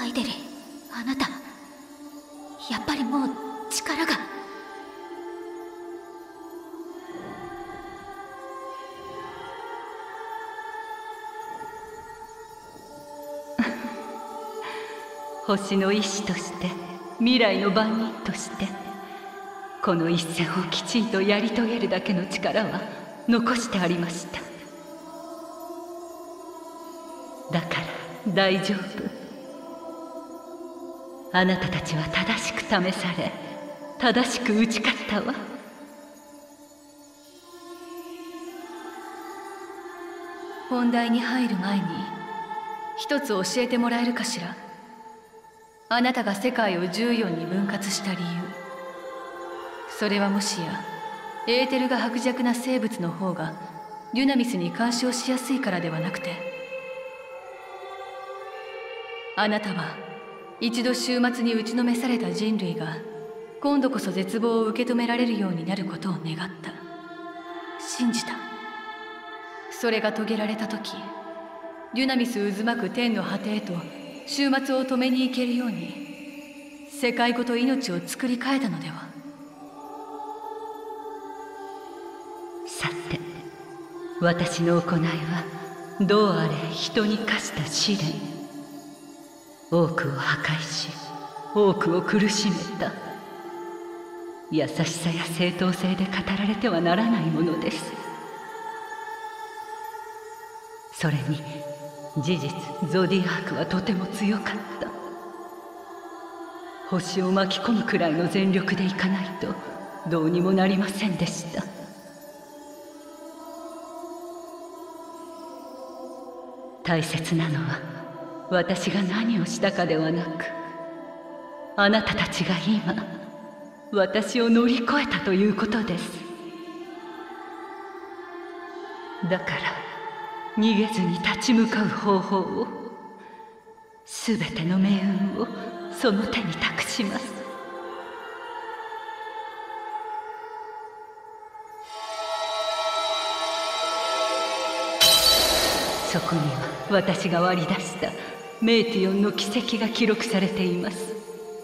イデリ、あなたやっぱりもう力が。 星の医師として、未来の番人として、この一戦をきちんとやり遂げるだけの力は残してありました。だから大丈夫。あなたたちは正しく試され、正しく打ち勝ったわ。 本題に入る前に一つ教えてもらえるかしら。あなたが世界を14に分割した理由、それはもしやエーテルが薄弱な生物の方がデュナミスに干渉しやすいからではなくて、あなたは一度終末に打ちのめされた人類が今度こそ絶望を受け止められるようになることを願った、信じた。それが遂げられた時、デュナミス渦巻く天の果てへと終末を止めに行けるように世界ごと命を作り変えたのでは。 さて、私の行いはどうあれ人に課した試練。多くを破壊し、多くを苦しめた。優しさや正当性で語られてはならないものです。それに事実、ゾディアークはとても強かった。星を巻き込むくらいの全力でいかないとどうにもなりませんでした。大切なのは私が何をしたかではなく、あなたたちが今私を乗り越えたということです。だから逃げずに立ち向かう方法を、すべての命運をその手に託します。そこには私が割り出したメイティオンの奇跡が記録されています。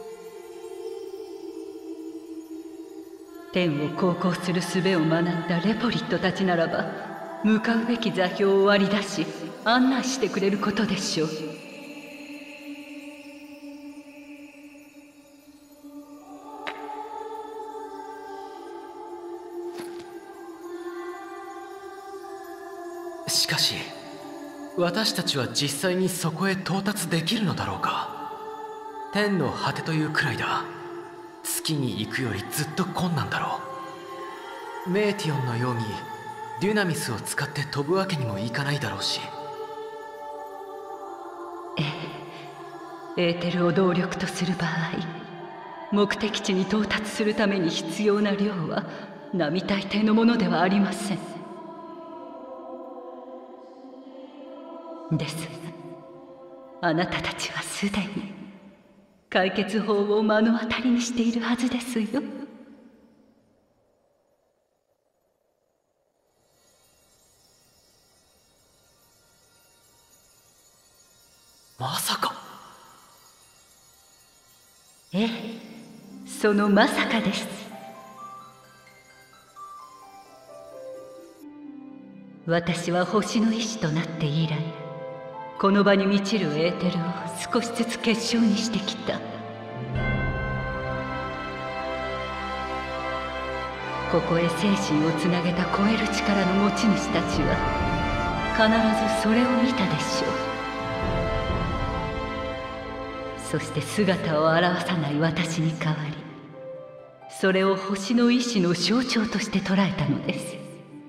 天を航行する術を学んだレポリットたちならば、向かうべき座標を割り出し案内してくれることでしょう。 しかし私たちは実際にそこへ到達できるのだろうか。天の果てというくらいだ。月に行くよりずっと困難だろう。メーティオンのようにデュナミスを使って飛ぶわけにもいかないだろうし。 エーテルを動力とする場合、目的地に到達するために必要な量は並大抵のものではありません。ですが、あなたたちはすでに解決法を目の当たりにしているはずですよ。 まさか。 ええ、そのまさかです。私は星の意志となって以来、この場に満ちるエーテルを少しずつ結晶にしてきた。ここへ精神をつなげた超える力の持ち主たちは必ずそれを見たでしょう。そして姿を現さない私に代わり、それを星の意志の象徴として捉えたのです。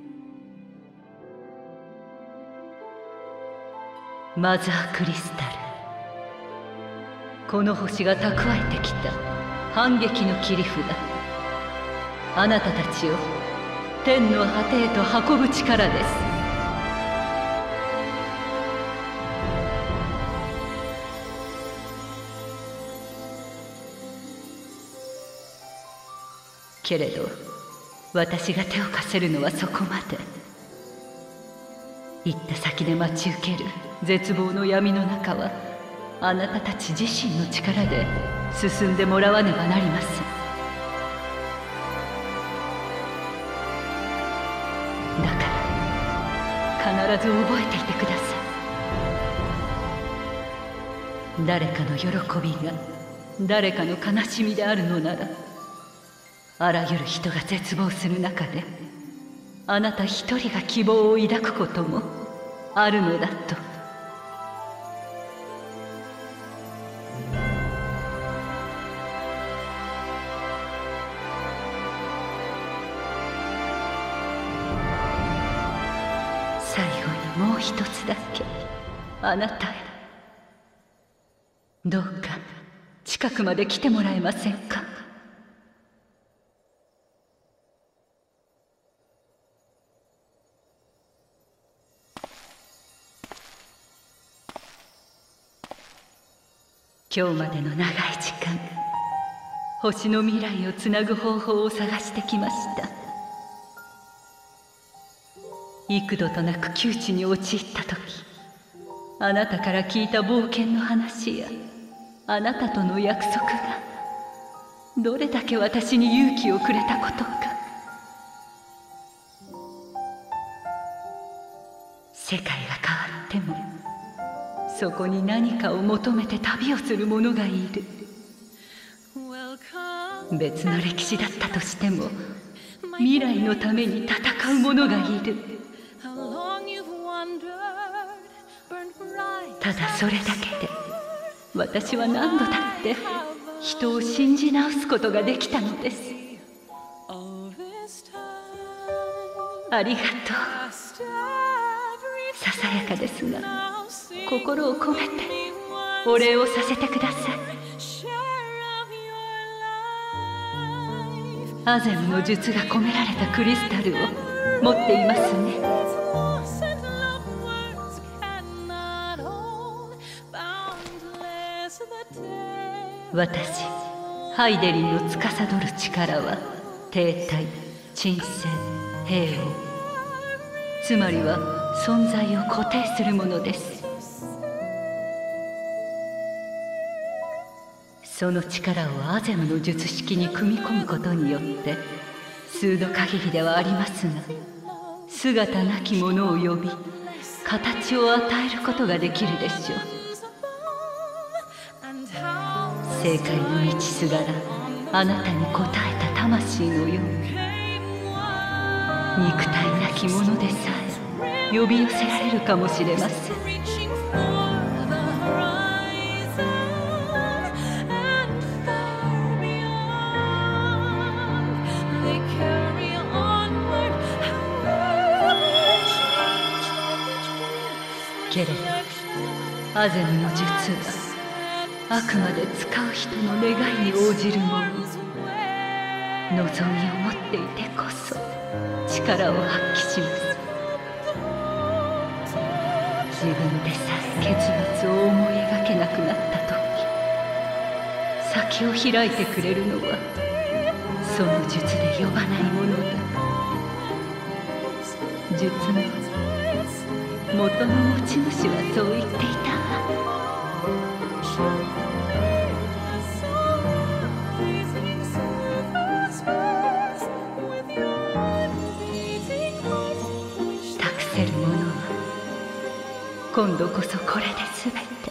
マザークリスタル、この星が蓄えてきた反撃の切り札、あなたたちを天の果てへと運ぶ力です。けれど私が手を貸せるのはそこまで。行った先で待ち受ける絶望の闇の中はあなたたち自身の力で進んでもらわねばなりません。だから必ず覚えていてください。誰かの喜びが誰かの悲しみであるのなら、あらゆる人が絶望する中であなた一人が希望を抱くこともあるのだと。最後にもう一つだけあなたへ。どうか近くまで来てもらえませんか。今日までの長い時間、星の未来をつなぐ方法を探してきました。幾度となく窮地に陥った時、あなたから聞いた冒険の話やあなたとの約束がどれだけ私に勇気をくれたことか。世界が変わってもそこに何かを求めて旅をする者がいる。別の歴史だったとしても未来のために戦う者がいる。ただそれだけで私は何度だって人を信じ直すことができたのです。ありがとう。ささやかですが心を込めてお礼をさせてください。アゼムの術が込められたクリスタルを持っていますね。私ハイデリンの司る力は停滞、鎮静、平穏、つまりは存在を固定するものです。その力をアゼムの術式に組み込むことによって数度限りではありますが、姿なきものを呼び形を与えることができるでしょう。正解の道すがらあなたに応えた魂のように、肉体なきものでさえ呼び寄せられるかもしれません。けれどアゼムの術はあくまで使う人の願いに応じるもの。望みを持っていてこそ力を発揮します。自分でさえ結末を思い描けなくなった時、先を開いてくれるのはその術で呼ばないものだ。術の元の持ち主はそう言っていたわ。託せるものは今度こそこれで全て。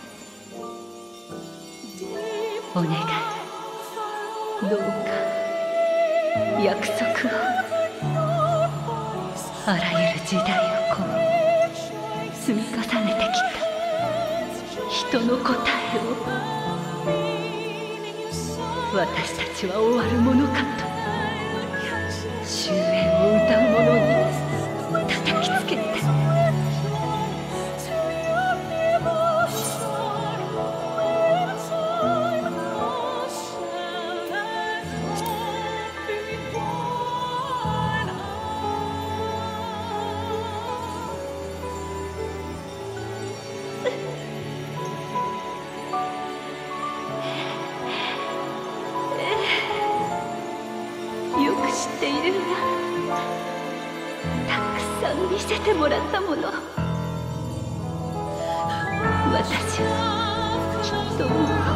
お願い、どうか約束を。あらゆる時代を超え積み重ねてきた人の答えを私たちは終わるものかと終焉を歌う者に叩きつけて。よく知っているわ。たくさん見せてもらったもの。私はきっ人を